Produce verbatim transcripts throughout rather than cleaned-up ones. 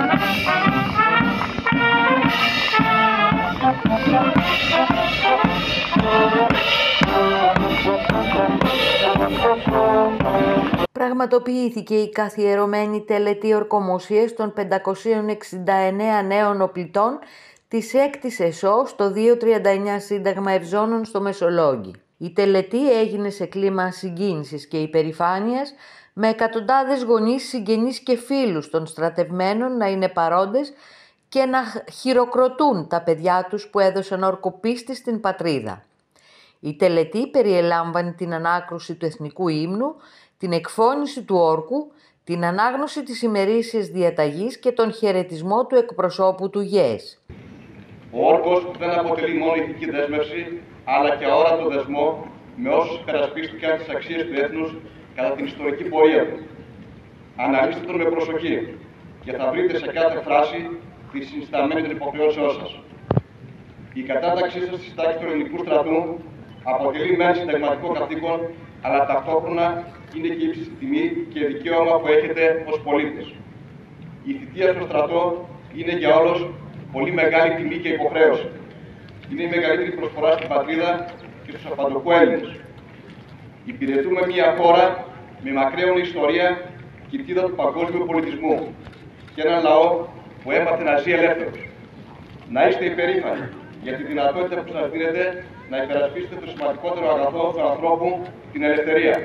Πραγματοποιήθηκε η καθιερωμένη τελετή ορκομοσίας των πεντακοσίων εξήντα εννέα νέων οπλιτών της έκτης ΕΣΟ στο διακόσια τριάντα εννέα Σύνταγμα Ευζώνων στο Μεσολόγγι. Η τελετή έγινε σε κλίμα συγκίνησης και υπερηφάνειας, με εκατοντάδες γονείς, συγγενείς και φίλους των στρατευμένων να είναι παρόντες και να χειροκροτούν τα παιδιά τους που έδωσαν ορκοπίστη στην πατρίδα. Η τελετή περιελάμβανε την ανάκρουση του εθνικού ύμνου, την εκφώνηση του όρκου, την ανάγνωση της ημερήσιας διαταγής και τον χαιρετισμό του εκπροσώπου του ΓΕΣ. Ο όρκος δεν αποτελεί μόνο ηθική δέσμευση, αλλά και αόρατο δεσμό με όσους υπερασπίστηκαν τις αξίες του έθνους κατά την ιστορική πορεία του. Αναλύστε τον με προσοχή και θα βρείτε σε κάθε φράση τη συνισταμένη των υποχρεώσεών σας. Η κατάταξή σας στη τάξη του ελληνικού στρατού αποτελεί μεν συνταγματικό καθήκον, αλλά ταυτόχρονα είναι και ύψιστη τιμή και δικαίωμα που έχετε ως πολίτες. Η θητεία στο στρατό είναι για όλους πολύ μεγάλη τιμή και υποχρέωση. Είναι η μεγαλύτερη προσφορά στην πατρίδα και στους απαντοχού Έλληνες. Υπηρετούμε μια χώρα με μακραίωνη ιστορία και κοιτίδα του παγκόσμιου πολιτισμού και έναν λαό που έμαθε να ζει ελεύθερος. Να είστε υπερήφανοι για τη δυνατότητα που σας δίνεται να υπερασπίσετε το σημαντικότερο αγαθό του ανθρώπου, την ελευθερία.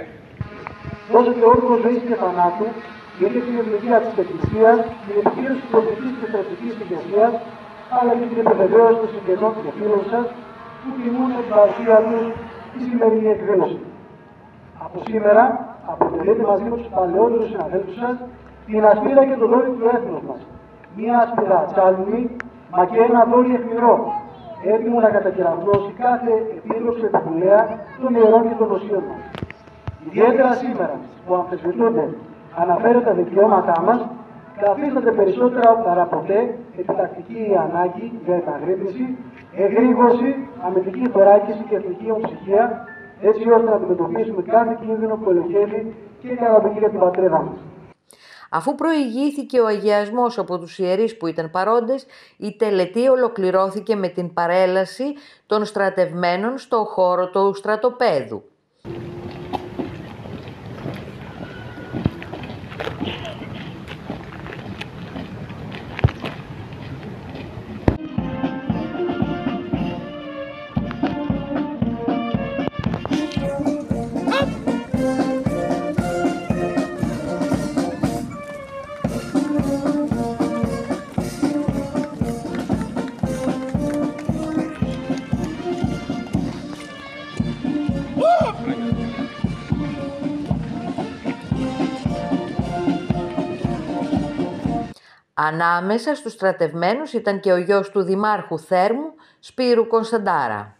Δώσετε όρκο ζωής και θανάτου, γιατί την ευλογία της Εκκλησίας, την επιχείρηση της πολιτικής και στρατηγικής ηγεσίας, αλλά και την επιβεβαίωση των συγγενών και φίλων σας, που τιμούν την παρουσία τους στη σημερινή εκδήλωση. Από σήμερα αποτελείτε μαζί με τους παλαιότερους συναδέλφους σας την ασπίδα και το δόρυ του έθνους μας. Μία ασπίδα τσάλινη, μα και ένα δόρυ αιχμηρό, έτοιμο να κατακεραυνώσει κάθε επίδοξη επιβουλέα των ιερών και των οσίων μας. Ιδιαίτερα σήμερα που αμφισβητούνται αναφέρεται τα δικαιώματά μας, καθίσταται περισσότερα παρά ποτέ επιτακτική η ανάγκη για επαγρύπνηση, εγρήγορση, αμυντική θωράκιση και εθνική ομψυχία, έτσι ώστε να αντιμετωπίσουμε κάθε κίνδυνο που ελοχεύει και καταδικεί για την πατρίδα μας. Αφού προηγήθηκε ο αγιασμός από τους ιερείς που ήταν παρόντες, η τελετή ολοκληρώθηκε με την παρέλαση των στρατευμένων στο χώρο του στρατοπέδου. Ανάμεσα στους στρατευμένους ήταν και ο γιος του Δημάρχου Θέρμου, Σπύρου Κωνσταντάρα.